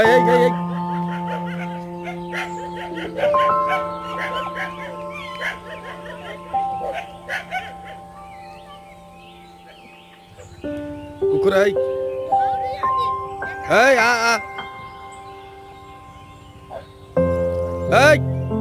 Hey. Kukur hey. Hey, Hey.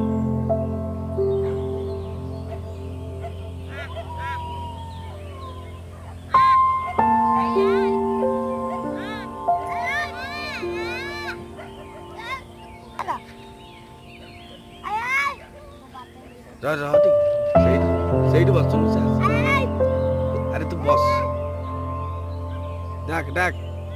रह सही बस सुन अरे तू बस डाक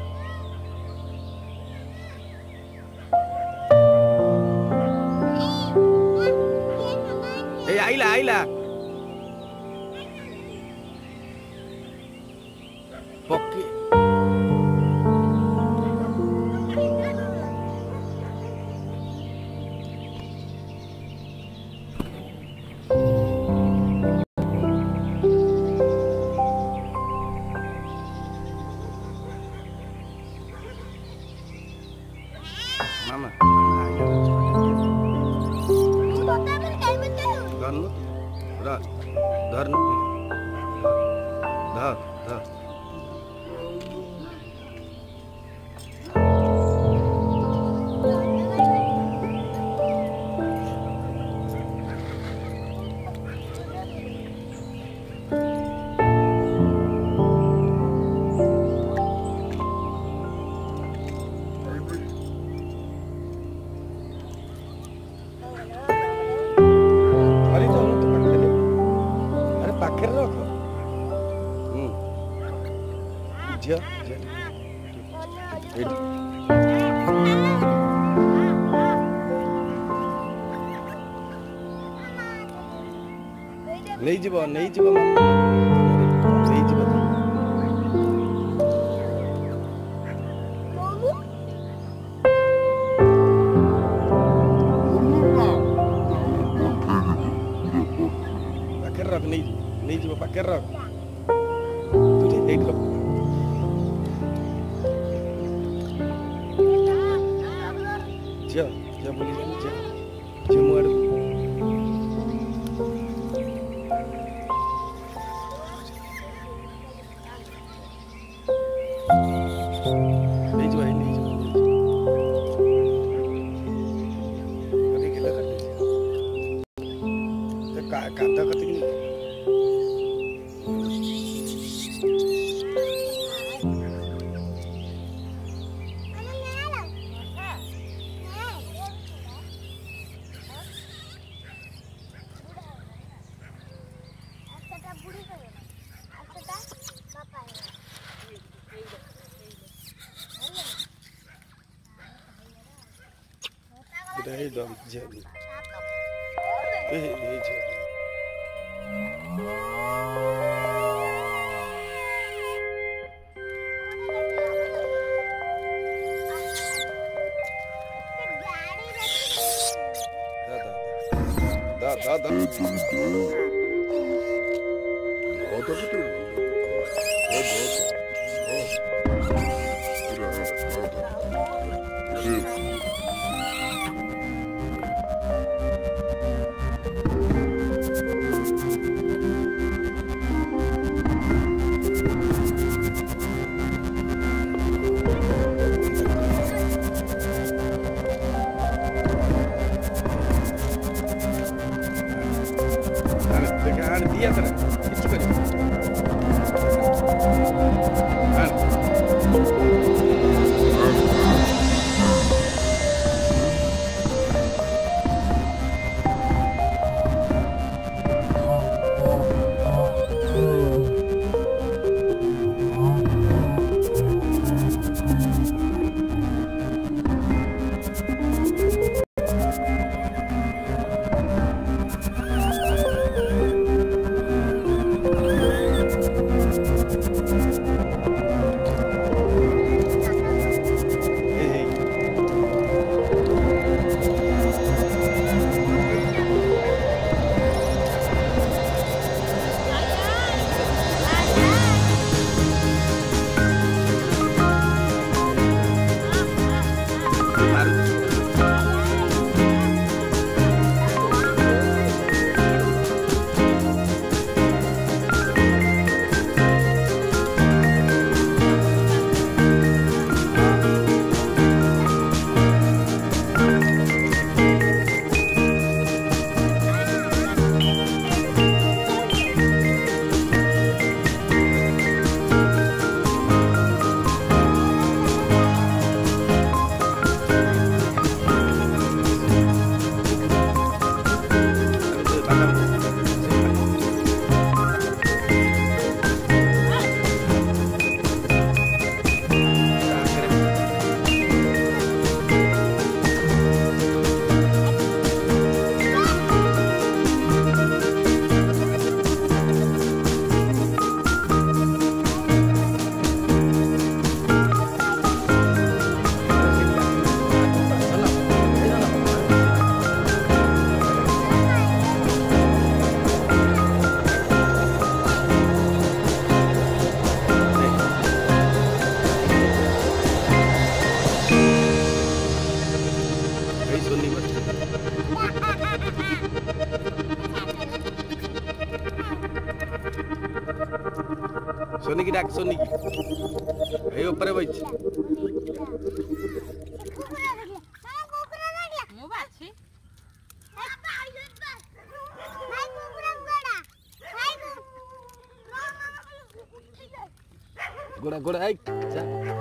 ए आइला पक्की Mama. Garnu. Dharnu. Dhar. पाखे रख झिया नहीं जीव रख नहीं जीव पाखे रख तुझे देख लो जा बोली जा मुआड़ नहीं जीव अरे गिला कर काटा कति Đây đom dẹp. Đây dẹp. Da. Oldu mu? Dia terus, itu kan. Soni की डाक सोनी की ए ऊपर बैठ गोड़ा गोड़ा आई जा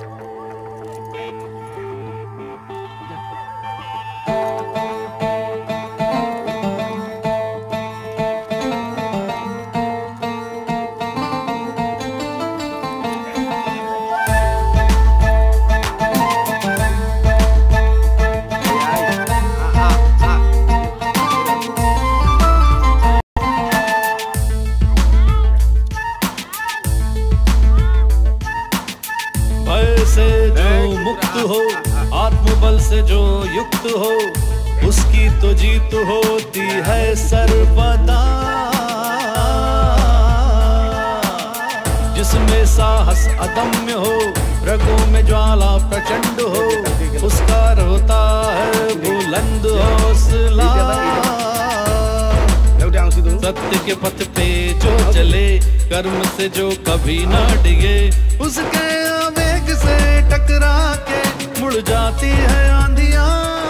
से जो मुक्त हो, आत्मबल से जो युक्त हो, उसकी तो जीत होती है सर्वदा। जिसमें साहस अदम्य हो, रगों में ज्वाला प्रचंड हो, उसका होता है बुलंद हौसला। सत्य के पथ पे जो चले, कर्म से जो कभी ना डिगे, उसके आवेग से टकरा के मुड़ जाती है आंधियां।